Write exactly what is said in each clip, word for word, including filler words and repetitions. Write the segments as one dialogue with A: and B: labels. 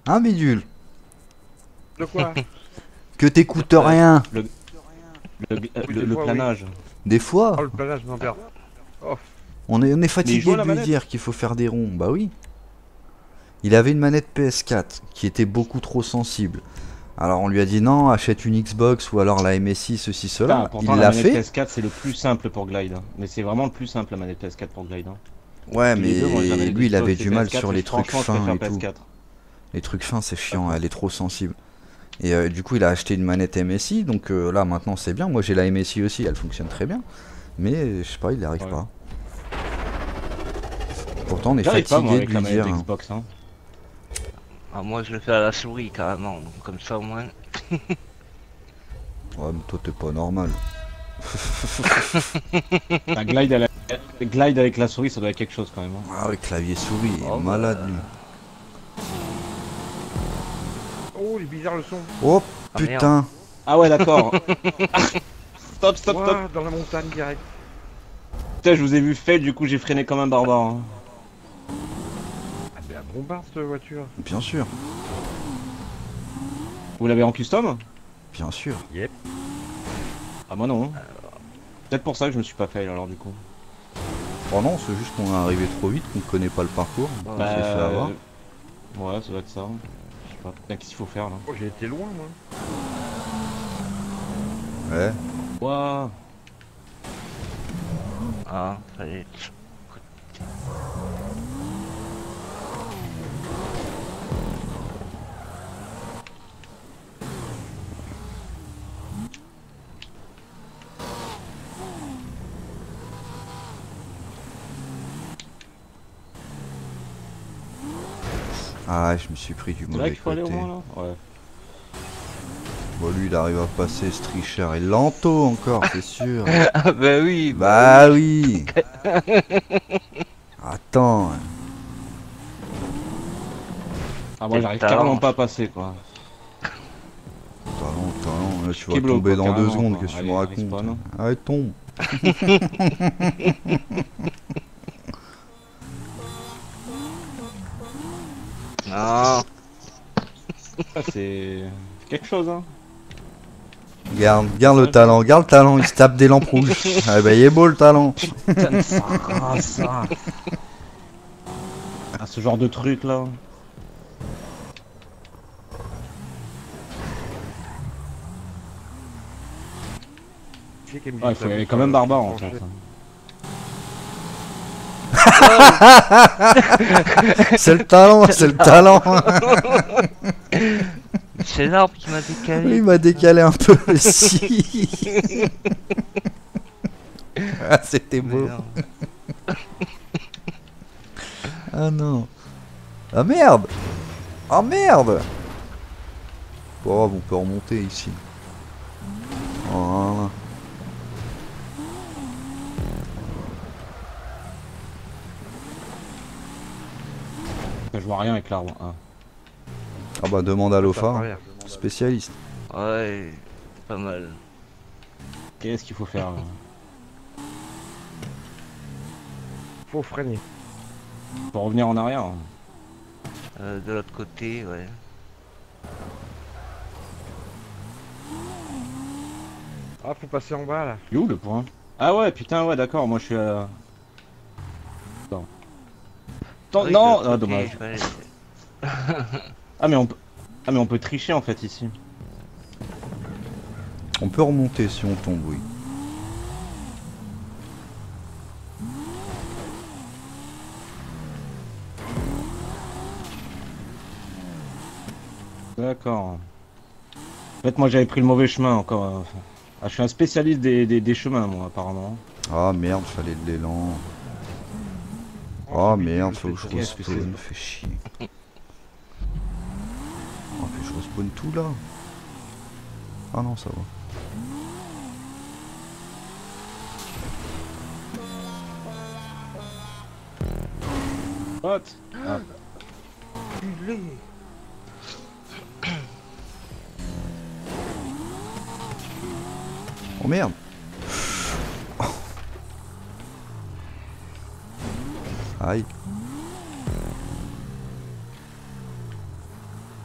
A: Hein, bidule?
B: De quoi?
A: Que t'écoutes
C: Euh,
A: rien.
C: Le, le,
B: Oui,
C: le,
B: des
C: le
B: fois, oui.
C: planage.
A: Des fois,
B: Oh, le planage m'emmerde. Oh,
A: on est, on est
C: Mais il
A: fatigué
C: joue à
A: de
C: la
A: lui
C: manette.
A: dire qu'il faut faire des ronds. Bah oui. Il avait une manette P S quatre qui était beaucoup trop sensible. Alors on lui a dit non, achète une Xbox ou alors la M S I, ceci,
C: Putain,
A: cela.
C: pourtant
A: Il
C: la
A: l'a
C: manette
A: fait.
C: P S quatre c'est le plus simple pour Glide. Hein. Mais c'est vraiment le plus simple la manette P S quatre pour Glide. Hein.
A: Ouais,
C: Et les deux, moi j'ai la
A: mais
C: manette
A: lui il avait
C: Xbox et
A: du mal
C: P S quatre
A: sur
C: et
A: les
C: je-
A: trucs
C: franchement je
A: fins
C: préfère
A: et tout.
C: P S quatre.
A: Les trucs fins, c'est chiant,
C: D'accord.
A: elle est trop sensible. Et euh, du coup, il a acheté une manette M S I, donc euh, là maintenant c'est bien. Moi j'ai la M S I aussi, elle fonctionne très bien. Mais je sais pas, il n'y arrive
C: Ouais.
A: pas. Pourtant, on est
C: J'arrive pas moi
A: fatigué de
C: avec la
A: lui
C: manette
A: dire. Hein.
C: Xbox. Hein.
D: Ah, moi je le fais à la souris carrément, donc comme ça au moins.
A: Ouais, mais toi t'es pas normal.
C: La Glide, à la- Glide avec la souris ça doit être quelque chose quand même. Hein.
A: Ah oui, clavier souris, il est
D: Oh,
A: malade
D: bah.
A: lui.
B: oh, il est bizarre le son.
A: Oh
D: Ah,
A: putain.
C: Ah ouais d'accord. Stop stop stop.
B: Ouah, dans la montagne direct.
C: Putain je vous ai vu fail du coup j'ai freiné comme un barbare. Hein.
B: Ah, mais un bombard cette voiture.
A: Bien sûr,
C: Vous l'avez en custom?
A: bien sûr.
B: Yep.
C: Ah moi non. Peut-être pour ça que je me suis pas fail alors du coup.
A: Oh non, c'est juste qu'on est arrivé trop vite, qu'on connaît pas le parcours. On
C: Bah,
A: s'est fait avoir.
C: ouais ça doit être ça. Je sais pas. Putain, qu'est-ce qu'il faut faire là?
B: Oh, j'ai été loin moi.
A: Ouais.
C: Ouah.
D: Ah, fallait.
A: Ah, je me suis pris du
C: C'est là
A: mauvais
C: qu'il faut aller au
A: côté.
C: moins là? Ouais.
A: Bon, lui, il arrive à passer ce tricheur. Et lento encore, c'est sûr.
D: Ah bah oui,
A: Bah oui. Attends.
C: Ah moi
D: Quel
C: j'arrive
D: talent.
C: carrément pas à passer quoi.
A: Talent, talent. Là, tu vas
C: Keblo,
A: tomber
C: quoi,
A: dans deux
C: carrément,
A: secondes.
C: quoi.
A: Qu'est-ce que tu
C: Allez,
A: me racontes?
C: respawn.
A: Allez, tombe.
D: non.
C: Ça c'est quelque chose hein.
A: Garde, garde le talent, garde le talent. Il se tape des lampes rouges. Ah bah, il est beau le talent.
C: Putain ça rase ça. Ah ce genre de truc là.
B: Qui c'est qui me dit
C: Ouais, il
B: ça
C: faut y aller
B: me
C: quand même
B: fait
C: barbare en
B: pencher.
C: fait.
A: C'est le talent, c'est le talent.
D: C'est l'arbre qui m'a décalé.
A: Il m'a décalé un peu aussi. Ah, c'était beau.
D: Merde.
A: Ah non. Ah merde. Ah merde. Bon, on peut remonter ici. Voilà.
C: Je vois rien avec l'arbre. Ah.
A: Ah bah demande à
B: Ça
A: Lofa,
B: passe
A: hein,
B: rien.
A: spécialiste.
D: Ouais, pas mal.
C: Qu'est-ce qu'il faut faire là?
B: Faut freiner.
C: Faut revenir en arrière.
D: Euh, de l'autre côté, ouais.
B: Ah, faut passer en bas là.
C: Il est où le point? Ah ouais putain ouais d'accord moi je suis à... Non. Attends,
D: Oui,
C: non
D: de l'autre
C: ah,
D: côté,
C: dommage.
D: fallait-
C: Ah mais on peut... Ah mais on peut tricher en fait ici.
A: On peut remonter si on tombe, oui.
C: D'accord. En fait moi j'avais pris le mauvais chemin encore. euh, enfin. Ah, je suis un spécialiste des, des, des chemins moi apparemment.
A: Ah merde, fallait de l'élan.
B: Oh,
A: Ah
B: c'est
A: merde,
B: bidule,
A: faut que je
B: c'est-
C: qu'est-ce que
A: respawn,
C: c'est
A: fait chier. Ah, mais je respawn tout là. Ah non, ça va.
C: What? Ah.
B: Bidule.
A: Oh merde. Aïe.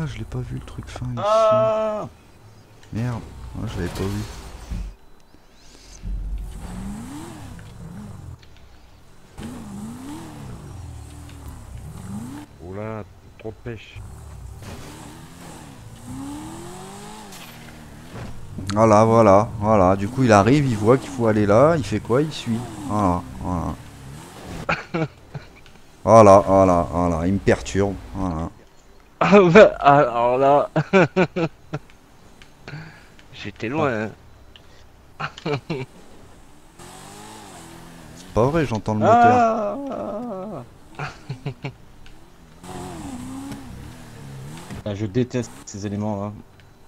A: je l'ai pas vu le truc fin ici.
C: Ah
A: Merde, moi je l'avais pas vu.
B: Oula, trop de pêche.
A: Voilà, voilà, voilà. Du coup, il arrive, il voit qu'il faut aller là. Il fait quoi? Il suit. Voilà, voilà. Voilà, voilà, voilà. Il me perturbe. Voilà.
D: Ah bah, alors là... J'étais loin. Hein.
A: C'est pas vrai, j'entends le moteur.
C: Ah Ah, je déteste ces éléments là.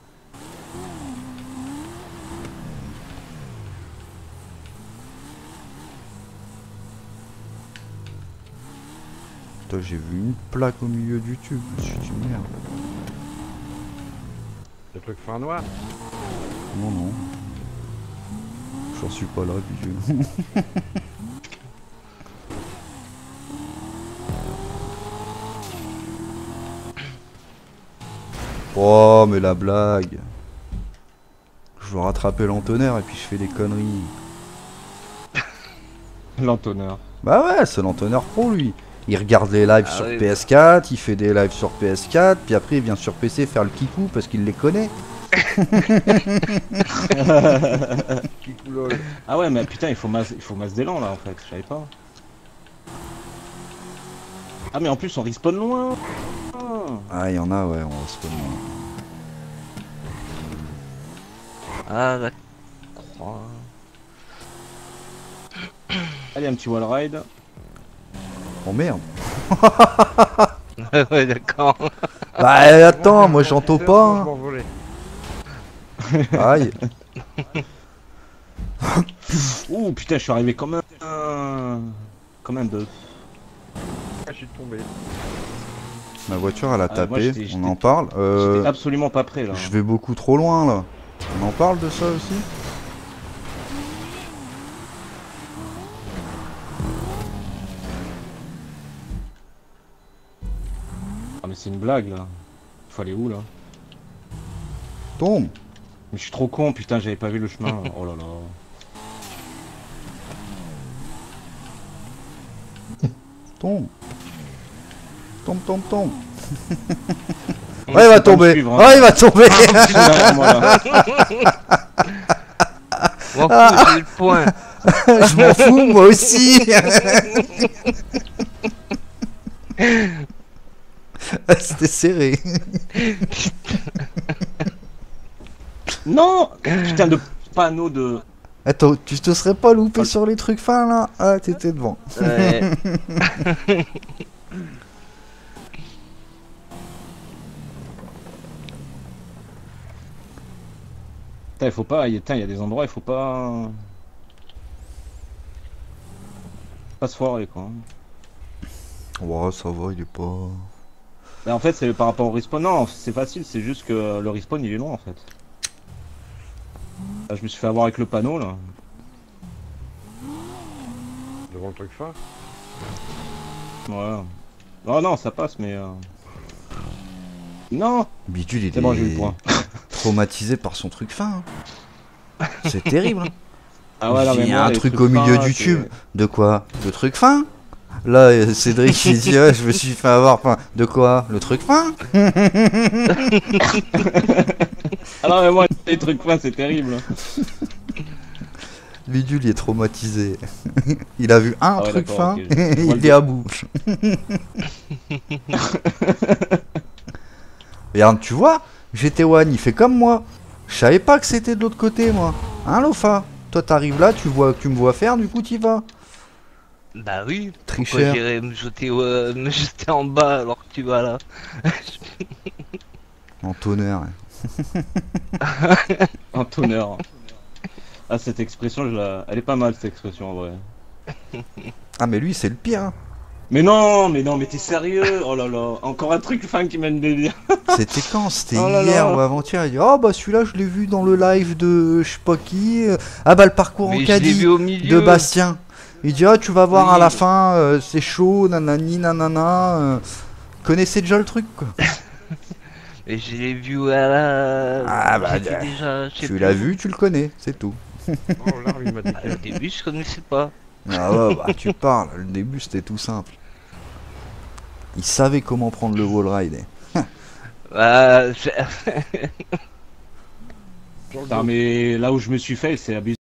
A: Putain, j'ai vu une plaque au milieu du tube. Je me suis dit merde.
B: Le truc fin noir.
A: Non, non. J'en suis pas là, bijou. Oh, mais la blague. Je veux rattraper l'entonnerre et puis je fais des conneries.
C: L'entonneur.
A: Bah ouais, c'est l'entonnerre pro lui. Il regarde les lives
D: Ah
A: sur
D: oui,
A: P S quatre, il fait des lives sur P S quatre, puis après il vient sur P C faire le kikou parce qu'il les connaît.
C: Ah ouais, mais putain, il faut masse, il faut masse d'élan là en fait, je savais pas. Ah mais en plus on respawn loin.
A: Ah, il y en a, ouais, on va se connaître.
D: Ah la croix.
C: Allez, un petit wall ride.
A: Oh merde.
D: Ouais d'accord.
A: Bah attends, moi j'entends pas.
B: M'envoler.
A: Hein. Aïe.
C: Ouh putain, je suis arrivé comme un... Comme un bœuf.
B: Ah, je suis tombé.
A: Ma voiture elle a
C: Ah, moi,
A: tapé,
C: j'étais-
A: on
C: j'étais-
A: en parle. Euh,
C: J'étais absolument pas prêt là.
A: je vais beaucoup trop loin là. On en parle de ça aussi?
C: Ah mais c'est une blague là. Faut aller où là?
A: Tombe.
C: Mais je suis trop con, putain, j'avais pas vu le chemin. Oh là là.
A: Tombe. Tombe, tombe, tombe.
C: On
A: Ouais, il va
C: peut pas me
A: tomber.
C: suivre, hein.
A: Ouais, il va tomber.
C: Derrière moi, là.
D: Bon, j'ai le point.
A: Je m'en fous, moi aussi. Ah, c'était serré.
C: Non. Putain de panneau de...
A: Attends, tu te serais pas loupé sur les trucs fins là? Ah, t'étais devant.
D: Ouais.
C: Putain, il faut pas... Putain, il y a des endroits, il faut pas... Pas se foirer quoi.
A: Ouais, ça va, il est pas.
C: Bah, en fait, c'est par rapport au respawn. Non, c'est facile, c'est juste que le respawn il est long en fait. Là, je me suis fait avoir avec le panneau là.
B: Devant le truc fin.
C: Voilà. Oh non, ça passe, mais. Euh... Non.
A: Bidule, il
C: C'est bon,
A: est
C: j'ai eu le point.
A: traumatisé par son truc fin. Hein. C'est terrible. Hein.
C: Ah ouais, non, mais
A: Il y a
C: moi,
A: un
C: les
A: truc
C: trucs
A: au milieu
C: fins,
A: du
C: c'est-
A: tube. De quoi? Le truc fin? Là, euh, Cédric il dit ouais, je me suis fait avoir. Enfin, de quoi? Le truc fin?
C: Ah non, mais moi, les trucs fins, c'est terrible.
A: Bidule, il est traumatisé. Il a vu un
C: Ah ouais,
A: truc
C: d'accord,
A: fin,
C: ok, je- je vois
A: il
C: le
A: est à bout. Regarde, tu vois, G T un, il fait comme moi. Je savais pas que c'était de l'autre côté, moi. Hein, Lofa? Toi, t'arrives là, tu vois, tu me vois faire, du coup, t'y vas.
D: Bah oui. Pourquoi
A: Tricheur.
D: j'irais me jeter, euh, me jeter en bas alors que tu vas là?
A: En tonnerre.
C: Un tonneur. Ah, cette expression, je la... elle est pas mal, cette expression en vrai.
A: Ah, mais lui, c'est le pire. Hein.
C: Mais non, mais non, mais t'es sérieux? Oh là là, encore un truc fin qui mène délire.
A: C'était quand? C'était
C: Oh là
A: hier
C: là.
A: ou avant-hier. Il dit oh bah celui-là je l'ai vu dans le live de je sais pas qui. Ah bah le parcours
D: Mais
A: en
D: je l'ai
A: caddie
D: vu au
A: de
D: milieu.
A: Bastien. Il dit ah tu vas voir
D: Oui.
A: à la fin euh, c'est chaud nanani nanana. euh. Connaissez déjà le truc quoi.
D: Et je l'ai vu à la...
A: Ah, bah,
D: J'étais
A: euh,
D: déjà... je sais
A: Tu
D: plus
A: l'as
D: où.
A: vu, tu le connais, c'est tout.
B: Oh, l'arme, il m'a dit.
D: Ah, au début, je connaissais pas.
A: Ah ouais, bah tu parles, le début c'était tout simple. Il savait comment prendre le wall ride.
D: Bah, c'est-
B: Sur le
C: Putain,
B: dos.
C: mais là où je me suis fait, c'est abusé.